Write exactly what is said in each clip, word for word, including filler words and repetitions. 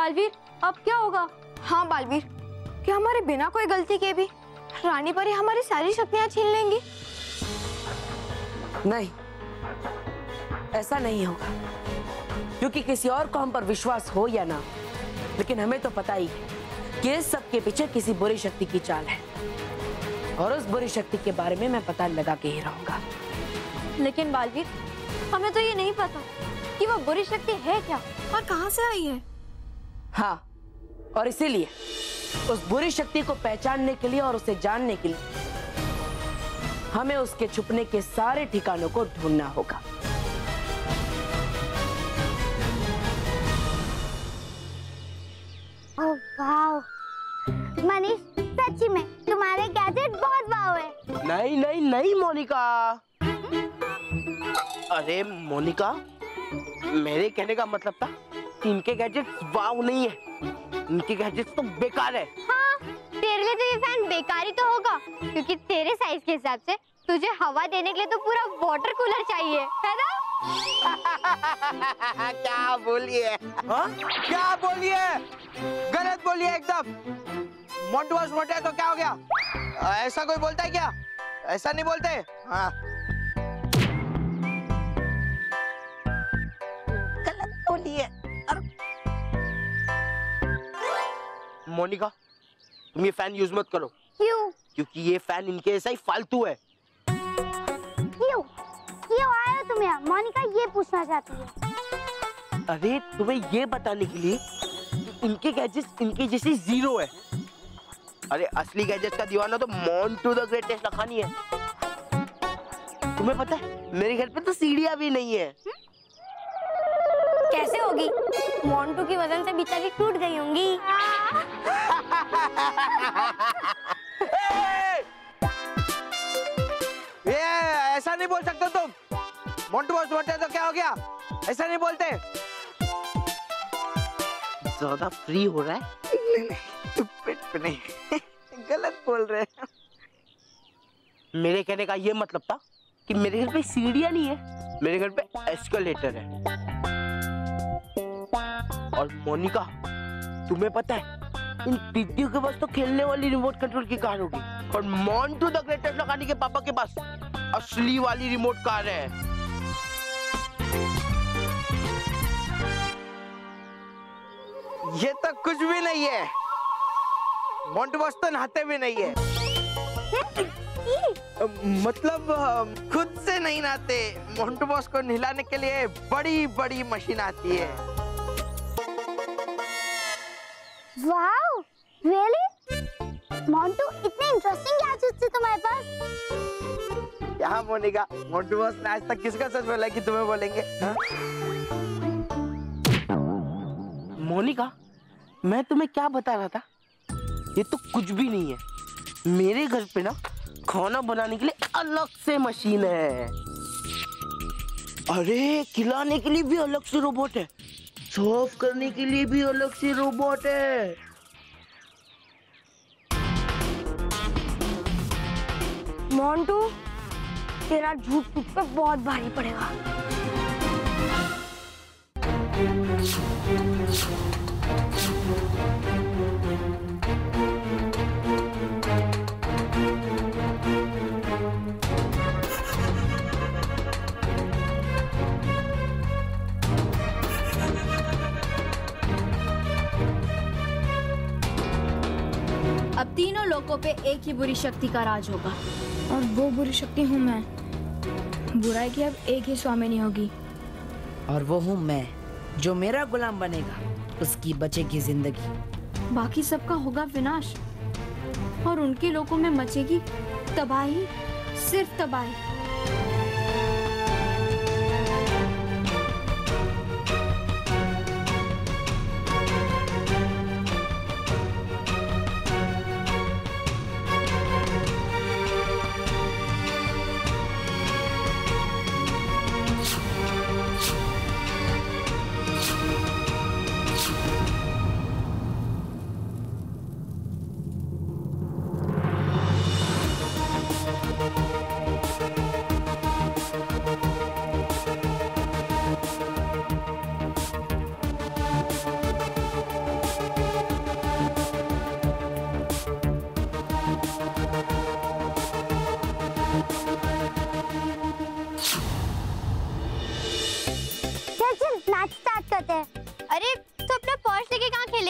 बालवीर अब क्या होगा? हाँ बालवीर, क्या हमारे बिना कोई गलती के भी रानी परी हमारी सारी शक्तियाँ छीन लेंगी? नहीं, ऐसा नहीं होगा, क्योंकि किसी और को हम पर विश्वास हो या ना, लेकिन हमें तो पता ही है कि इस सब के पीछे किसी बुरी शक्ति की चाल है, और उस बुरी शक्ति के बारे में मैं पता लगा के ही रहूंगा। लेकिन बालवीर, हमें तो ये नहीं पता कि वो बुरी शक्ति है क्या और कहां से आई है। हाँ, और इसीलिए उस बुरी शक्ति को पहचानने के लिए और उसे जानने के लिए हमें उसके छुपने के सारे ठिकानों को ढूंढना होगा। ओह वाव, मनीष सच्ची में तुम्हारे गैजेट बहुत वाव है। नहीं नहीं नहीं मोनिका, अरे मोनिका, मेरे कहने का मतलब था इनके गैजेट्स वाव नहीं है, इनके गैजेट्स तो बेकार है। हाँ, तेरे लिए तो ये फैन बेकार ही तो होगा, क्योंकि तेरे साइज के हिसाब से तुझे हवा देने के लिए तो पूरा वाटर कूलर चाहिए, है ना? क्या बोलिए? हाँ? क्या बोलिए? गलत बोलिए एकदम। मोंटू बॉस मोटे तो क्या हो गया? ऐसा कोई बोलता है क्या? ऐसा नहीं बोलते। हाँ। गलत बोलिए। मोनिका, तुम ये फैन यूज मत करो। क्यों? क्योंकि ये फैन इनके जैसा ही फालतू है। क्यों? क्यों आए हो तुम यहाँ? मोनिका ये पूछना चाहती है। अरे तुम्हें ये बताने के लिए कि इनके गैजेट्स इनके जैसे जीरो है। अरे असली गैजेट्स का दीवाना तो मोंटू द ग्रेटेस्ट लखानी है। तुम्हें पता है मेरे घर पे तो सीढ़ियां भी नहीं है। कैसे होगी? मोंटू की वजन से बेचारी टूट गई होंगी। ये ऐसा नहीं बोल सकते तुम। मोंटू बॉस मोटे तो क्या हो गया? ऐसा नहीं बोलते। ज्यादा फ्री हो रहा है? नहीं नहीं, पेट पे नहीं। गलत बोल रहे हैं। मेरे कहने का ये मतलब था कि मेरे घर पे सीढ़ियां नहीं है, मेरे घर पे एस्केलेटर है। और मोनिका, तुम्हें पता है इन टिड्डियों के पास तो खेलने वाली रिमोट कंट्रोल की कार होगी, और मोंटू द ग्रेटेस्ट लखानी के पापा के पास असली वाली रिमोट कार है। ये तो कुछ भी नहीं है। मोंटू बॉस तो नहाते भी नहीं है। मतलब खुद से नहीं नहाते। मोंटू बॉस को नहलाने के लिए बड़ी बड़ी मशीन आती है। Wow, really? मोंटू, इतने इंटरेस्टिंग गैजेट्स थे तुम्हारे पास? क्या मोनिका, मोंटू बॉस ने आज तक किसका सच बोला कि तुम्हें बोलेंगे? हाँ? मोनिका, मैं तुम्हें क्या बता रहा था? ये तो कुछ भी नहीं है। मेरे घर पे ना खाना बनाने के लिए अलग से मशीन है। अरे खिलाने के लिए भी अलग से रोबोट है, साफ करने के लिए भी अलग से रोबोट है। मोंटू, तेरा झूठ तुझ पे बहुत भारी पड़ेगा। अब तीनों लोगों पे एक ही बुरी शक्ति का राज होगा, और वो बुरी शक्ति हूँ मैं। बुराई की अब एक ही स्वामिनी होगी, और वो हूँ मैं, जो मेरा गुलाम बनेगा उसकी बचेगी जिंदगी। बाकी सबका होगा विनाश, और उनके लोगों में मचेगी तबाही, सिर्फ तबाही।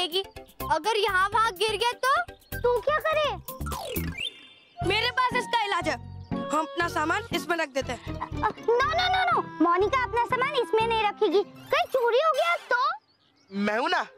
मिलेगी। अगर यहाँ वहाँ गिर गया तो तू क्या करे? मेरे पास इसका इलाज है, हम अपना सामान इसमें रख देते हैं। No no no no, Monica अपना सामान इसमें नहीं रखेगी, कहीं चोरी हो गया तो? मैं हूँ ना।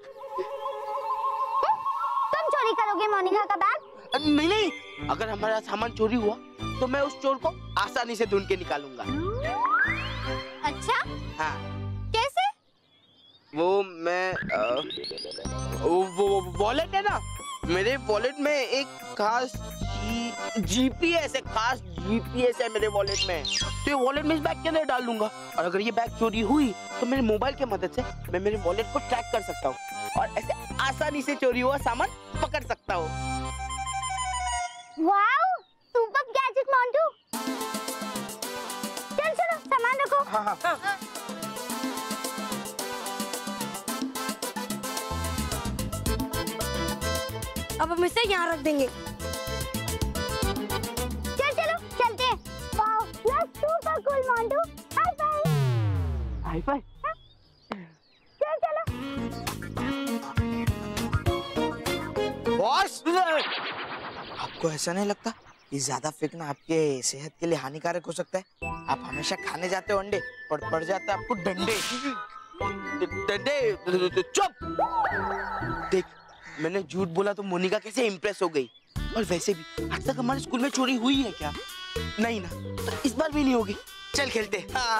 तुम चोरी करोगे मोनिका का बैग? नहीं नहीं, अगर हमारा सामान चोरी हुआ तो मैं उस चोर को आसानी से ढूंढ के निकालूंगा। अच्छा? हाँ। कैसे? वो मैं आ, वो वॉलेट है ना, मेरे वॉलेट में एक खास जी, जीपीएस है, खास जीपीएस है मेरे वॉलेट में। तो ये वॉलेट में इस बैग के अंदर डाल लूंगा, और अगर ये बैग चोरी हुई तो मेरे मोबाइल की मदद से मैं मेरे वॉलेट को ट्रैक कर सकता हूँ और ऐसे आसानी से चोरी हुआ सामान पकड़ सकता हूँ। Wow, super gadget Montu. चल चलो सामान रखो। हाँ हाँ, हाँ। अब हम इसे यहाँ रख देंगे। चल चलो चलते हैं। Wow, you are super cool Montu. Hi fi. Hi fi. चल चलो। बॉस, आपको ऐसा नहीं लगता कि ज्यादा फेंकना आपके सेहत के लिए हानिकारक हो सकता है? आप हमेशा खाने जाते हो अंडे और पड़ जाते हैं आपको डंडे। डंडे? चुप! देख, मैंने झूठ बोला तो मोनिका कैसे इम्प्रेस हो गई। और वैसे भी आज तक हमारे स्कूल में चोरी हुई है क्या? नहीं ना, तो इस बार भी नहीं होगी। चल खेलते। हाँ।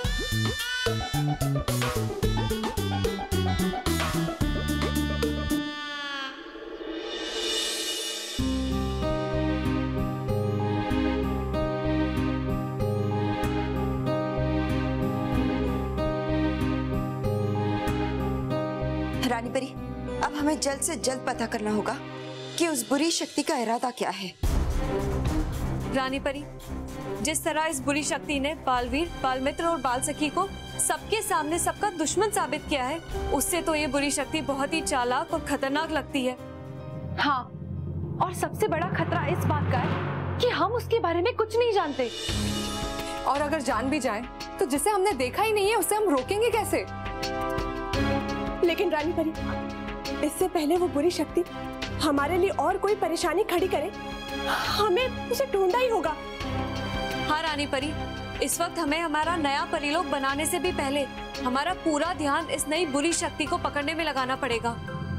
रानी परी, अब हमें जल्द से जल्द पता करना होगा कि उस बुरी शक्ति का इरादा क्या है। रानी परी, जिस तरह इस बुरी शक्ति ने बालवीर, बाल मित्र और बाल सखी को सबके सामने सबका दुश्मन साबित किया है, उससे तो ये बुरी शक्ति बहुत ही चालाक और खतरनाक लगती है। हाँ, और सबसे बड़ा खतरा इस बात का है कि हम उसके बारे में कुछ नहीं जानते, और अगर जान भी जाएं, तो जिसे हमने देखा ही नहीं है उसे हम रोकेंगे कैसे? लेकिन रानी परी, इससे पहले वो बुरी शक्ति हमारे लिए और कोई परेशानी खड़ी करे, हमें उसे ढूंढना ही होगा। हाँ रानी परी, इस वक्त हमें हमारा नया परिलोक बनाने से भी पहले हमारा पूरा ध्यान इस नई बुरी शक्ति को पकड़ने में लगाना पड़ेगा।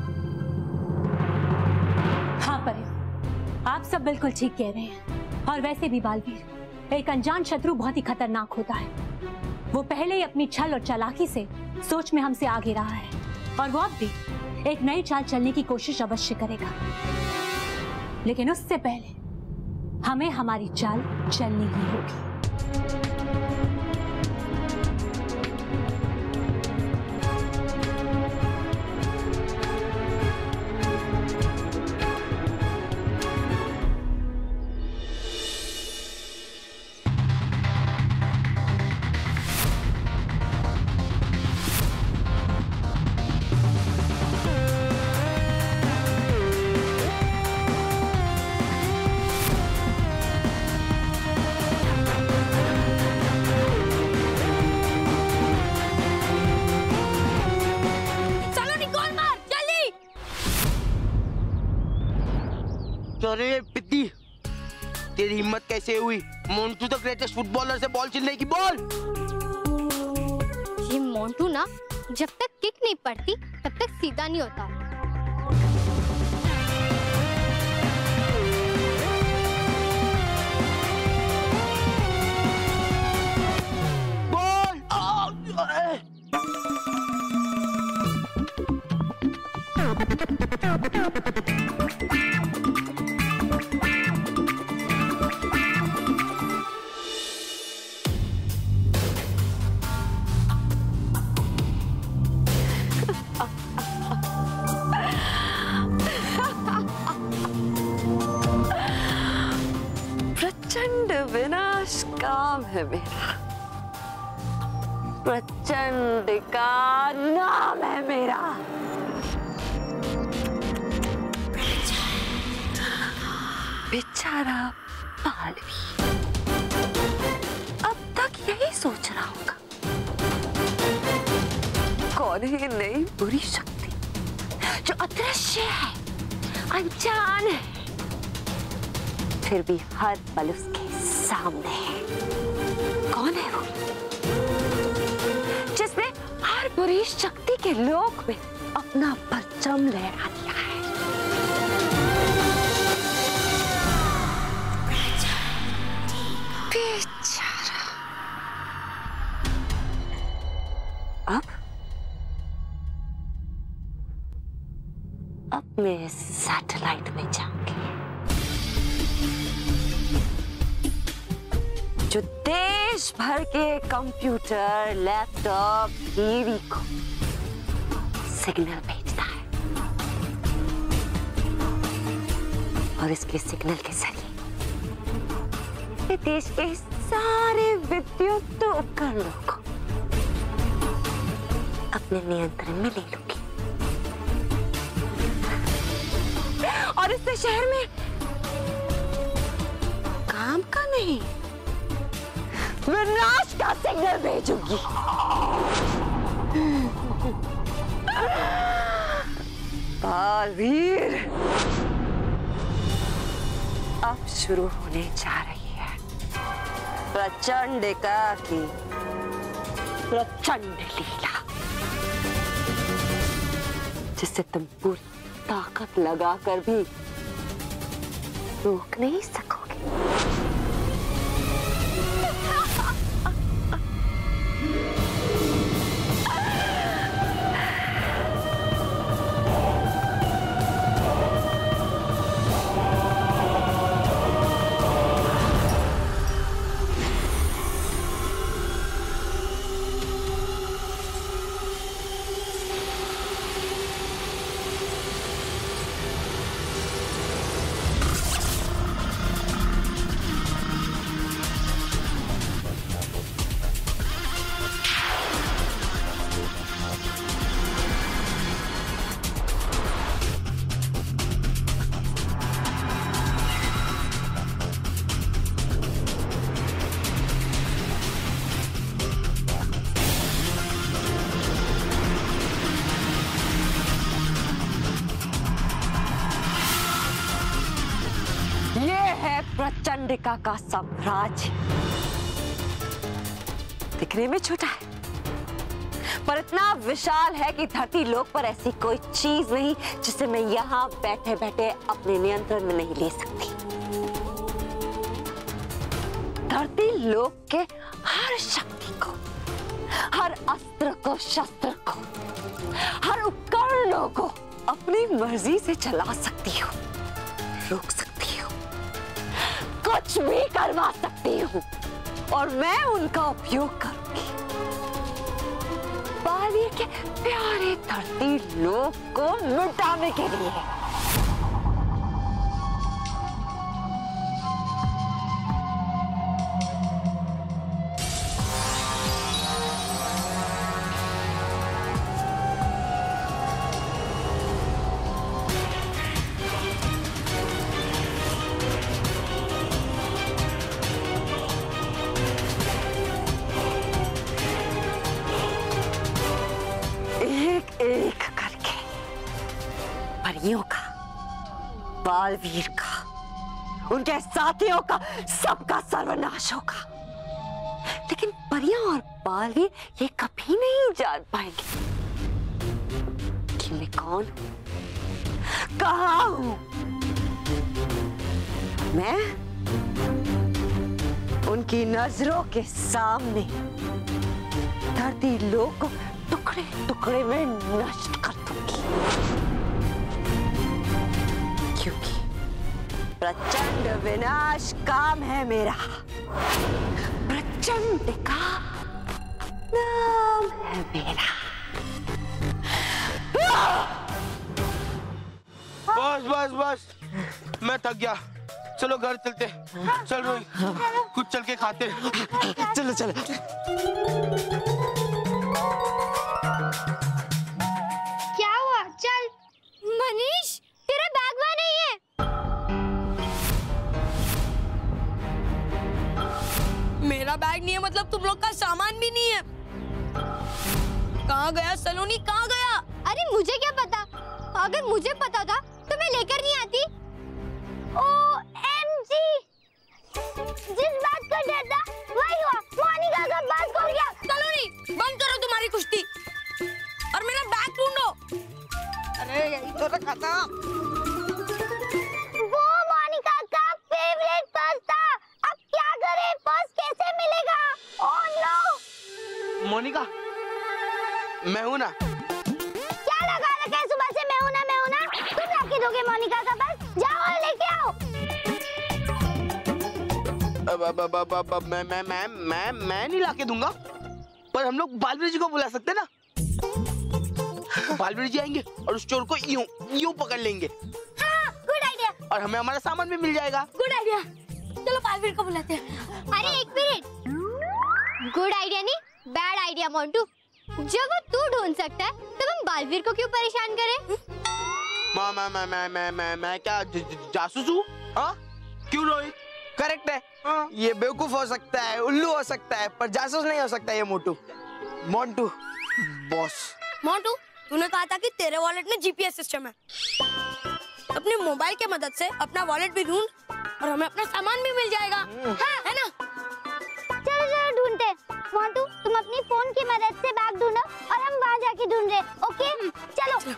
हाँ परी, आप सब बिल्कुल ठीक कह रहे हैं। और वैसे भी बालवीर, एक अनजान शत्रु बहुत ही खतरनाक होता है। वो पहले ही अपनी छल और चालाकी से सोच में हमसे आगे रहा है, और वो अब भी एक नई चाल चलने की कोशिश अवश्य करेगा। लेकिन उससे पहले हमें हमारी चाल चलनी ही होगी। अरे पिद्दी, तेरी हिम्मत कैसे हुई मोंटू द ग्रेटेस्ट फुटबॉलर से बॉल छीनने की? बॉल! ये मोंटू ना जब तक किक नहीं पड़ती तब तक सीधा नहीं होता। प्रचंड विनाश काम है मेरा, प्रचंड का नाम है मेरा। बेचारा बालवीर अब तक यही सोच रहा होगा, कौन है नई बुरी शक्ति जो अदृश्य है, अनजान है, फिर भी हर पल उसके सामने है। कौन है वो जिसने हर बुरी शक्ति के लोक में अपना परचम लहरा दिया है? बेचारा। अब अब मैं इस सैटेलाइट में जाऊंगी जो देश भर के कंप्यूटर, लैपटॉप, टीवी को सिग्नल भेजता है, और इसके सिग्नल के जरिए ये देश के सारे विद्युत उपकरणों को अपने नियंत्रण में ले लूंगी, और इससे शहर में काम का नहीं, विनाश का सिग्नल भेजूंगी। बाल वीर अब शुरू होने जा रही है प्रचंड एकाकी प्रचंड लीला, जिससे तुम पूरी ताकत लगाकर भी रोक नहीं सकोगे। प्रचंडिका का साम्राज्य दिखने में छोटा है, पर इतना विशाल है कि धरती लोक पर ऐसी कोई चीज नहीं जिसे मैं यहाँ बैठे बैठे अपने नियंत्रण में नहीं ले सकती। धरती लोक के हर शक्ति को, हर अस्त्र को, शस्त्र को, हर उपकरणों को अपनी मर्जी से चला सकती हूँ, रोक सकती हूँ, कुछ भी करवा सकती हूँ, और मैं उनका उपयोग करूंगी बाल वीर के प्यारे धरती लोक को मिटाने के लिए। परियों का, बाल वीर का, उनके साथियों का, सबका सर्वनाश होगा, लेकिन परियां और बाल वीर ये कभी नहीं जान पाएंगे कि मैं कौन हूं, कहां हूं। मैं उनकी नजरों के सामने धरती लोक को टुकड़े टुकड़े में नष्ट कर दूंगी, क्योंकि प्रचंड विनाश काम है मेरा। प्रचंड का नाम है मेरा। बस बस बस, मैं थक गया, चलो घर चलते। चल रोहित, कुछ चल के खाते। चलो चलो। क्या हुआ? चल। मनीष, तेरा बैग वहाँ नहीं है। मेरा बैग नहीं है मतलब तुम लोग का सामान भी नहीं है? कहाँ गया सलोनी, कहाँ गया? अरे मुझे क्या पता, अगर मुझे पता था तो मैं लेकर नहीं आती। ओ एम जी, जिस बात को डर था वही हुआ, मोनिका का बात हो गया। चलो नहीं, बंद करो तुम्हारी कुश्ती और मेरा बैग ढूंढो। अरे यही तो रखा था। वो मोनिका का फेवरेट पर्स था। अब क्या करें, पर्स कैसे मिलेगा? Oh no. मोनिका, मैं हूँ ना। क्या लगा रखा है सुबह से, मैं हूँ ना मैं हूँ ना? तुम लाके दोगे मोनिका का पर्स? जाओ और लेके आओ। अब अब अब अब अब मैं मैं मैं मैं मैं नहीं लाके दूंगा, पर हम लोग बालवीर जी को बुला सकते ना। बालवीर जी आएंगे और उस चोर को यूं यूं पकड़ लेंगे। हाँ, गुड आइडिया। और हमें हमारा सामान भी मिल जाएगा। Good idea. चलो बालवीर को बुलाते हैं। अरे एक मिनट, गुड आइडिया नहीं, बैड आइडिया मोंटू। जब वो तू ढूंढ सकता है तब हम बालवीर को क्यों परेशान करें? मैं मैं मैं मैं मैं मैं मैं क्या ज, ज, जासूस हूँ? हाँ? क्यों रोहित? करेक्ट है। हाँ। ये बेवकूफ हो सकता है, उल्लू हो सकता है, पर जासूस नहीं हो सकता ये मोटू। मोंटू बॉस। मोंटू, तूने कहा था कि तेरे वॉलेट में जीपीएस सिस्टम है। अपने मोबाइल के मदद से अपना वॉलेट भी ढूंढ और हमें अपना सामान भी मिल जाएगा। हाँ, है ना? चलो चलो ढूंढते हैं। मोंटू, तुम अपनी फोन की मदद से बैग ढूंढो और हम वहाँ जाके ढूंढ रहे। ओके, चलो, चलो।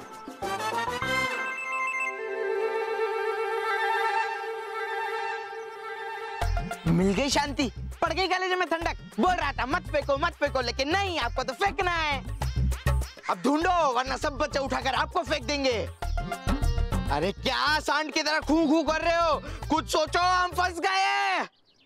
मिल गई शांति, पड़ गई कलेजे में ठंडक। बोल रहा था मत फेंको मत फेंको, लेकिन नहीं, आपको तो फेंकना है। अब ढूंढो, वरना सब बच्चे उठाकर आपको फेंक देंगे। अरे क्या सांड की तरह खू खू कर रहे हो? कुछ सोचो, हम फंस गए।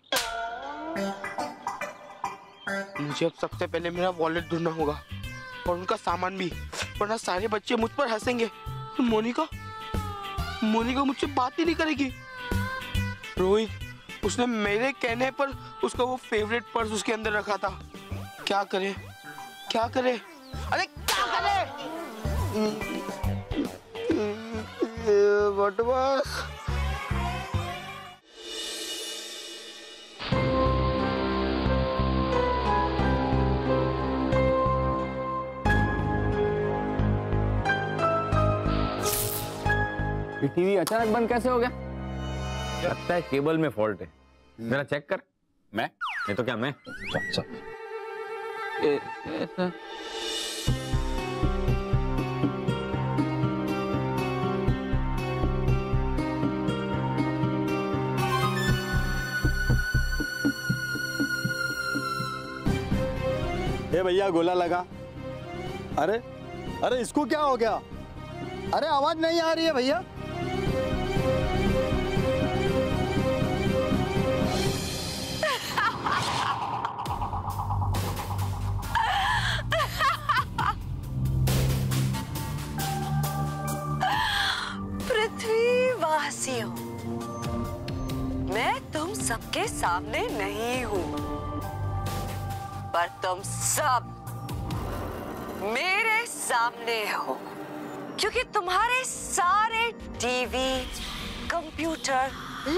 मुझे अब सबसे पहले मेरा वॉलेट ढूंढना होगा और उनका सामान भी, वरना सारे बच्चे मुझ पर हंसेंगे। मोनिका मोनिका मुझसे बात ही नहीं करेगी। रोहित, उसने मेरे कहने पर उसका वो फेवरेट पर्स उसके अंदर रखा था। क्या करे क्या करे अरे क्या करे? बटवास। ये टीवी अचानक बंद कैसे हो गया? लगता है केबल में फॉल्ट है। जरा चेक कर। मैं? ये तो क्या मैं? अच्छा। ए, ऐसा। ए भैया, गोला लगा। अरे अरे इसको क्या हो गया? अरे आवाज नहीं आ रही है भैया। पृथ्वीवासियों, मैं तुम सबके सामने नहीं हूं, पर तुम सब मेरे सामने हो, क्योंकि तुम्हारे सारे टीवी, कंप्यूटर,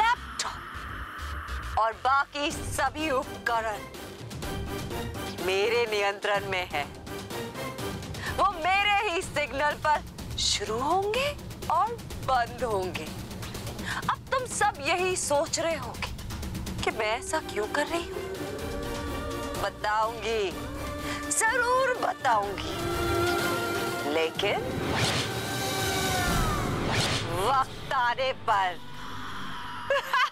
लैपटॉप और बाकी सभी उपकरण मेरे नियंत्रण में है। वो मेरे ही सिग्नल पर शुरू होंगे और बंद होंगे। अब तुम सब यही सोच रहे होगे कि मैं ऐसा क्यों कर रही हूं। बताऊंगी, जरूर बताऊंगी, लेकिन वक्त आने पर।